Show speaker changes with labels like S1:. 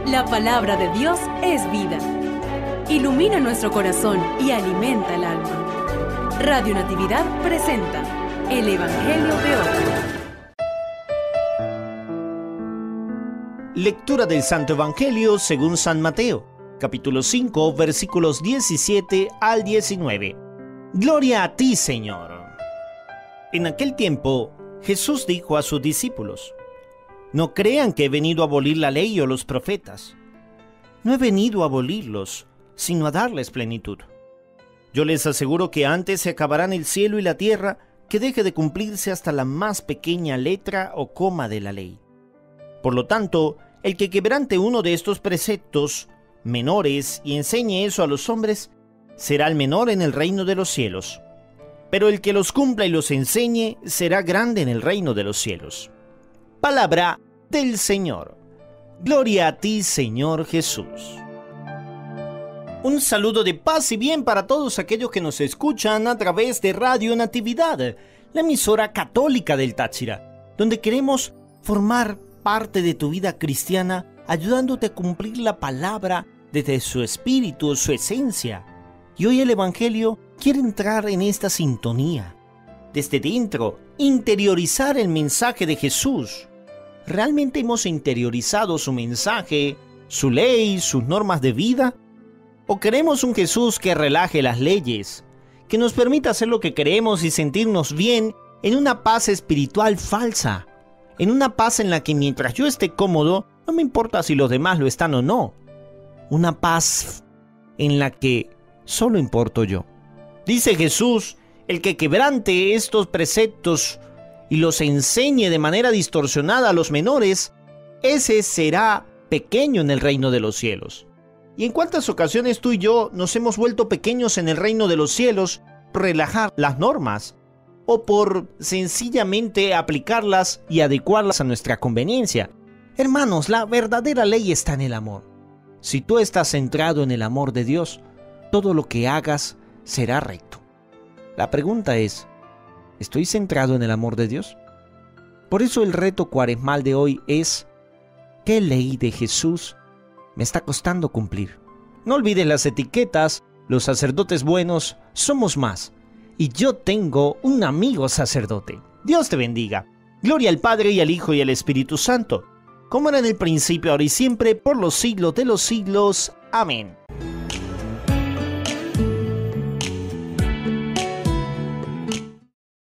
S1: La palabra de Dios es vida. Ilumina nuestro corazón y alimenta el alma. Radio Natividad presenta el Evangelio de hoy.
S2: Lectura del Santo Evangelio según San Mateo, capítulo 5, versículos 17 al 19. Gloria a ti, Señor. En aquel tiempo, Jesús dijo a sus discípulos: No crean que he venido a abolir la ley o los profetas. No he venido a abolirlos, sino a darles plenitud. Yo les aseguro que antes se acabarán el cielo y la tierra que deje de cumplirse hasta la más pequeña letra o coma de la ley. Por lo tanto, el que quebrante uno de estos preceptos menores y enseñe eso a los hombres, será el menor en el reino de los cielos. Pero el que los cumpla y los enseñe, será grande en el reino de los cielos. Palabra del Señor. Gloria a ti, Señor Jesús. Un saludo de paz y bien para todos aquellos que nos escuchan a través de Radio Natividad, la emisora católica del Táchira, donde queremos formar parte de tu vida cristiana, ayudándote a cumplir la palabra desde su espíritu, su esencia. Y hoy el Evangelio quiere entrar en esta sintonía. Desde dentro, interiorizar el mensaje de Jesús. ¿Realmente hemos interiorizado su mensaje, su ley, sus normas de vida? ¿O queremos un Jesús que relaje las leyes, que nos permita hacer lo que queremos y sentirnos bien en una paz espiritual falsa? En una paz en la que mientras yo esté cómodo, no me importa si los demás lo están o no. Una paz en la que solo importo yo. Dice Jesús: el que quebrante estos preceptos y los enseñe de manera distorsionada a los menores, ese será pequeño en el reino de los cielos. ¿Y en cuántas ocasiones tú y yo nos hemos vuelto pequeños en el reino de los cielos por relajar las normas o por sencillamente aplicarlas y adecuarlas a nuestra conveniencia? Hermanos, la verdadera ley está en el amor. Si tú estás centrado en el amor de Dios, todo lo que hagas será recto. La pregunta es: ¿estoy centrado en el amor de Dios? Por eso el reto cuaresmal de hoy es: ¿qué ley de Jesús me está costando cumplir? No olvides las etiquetas. Los sacerdotes buenos somos más. Y yo tengo un amigo sacerdote. Dios te bendiga. Gloria al Padre y al Hijo y al Espíritu Santo, como era en el principio, ahora y siempre, por los siglos de los siglos. Amén.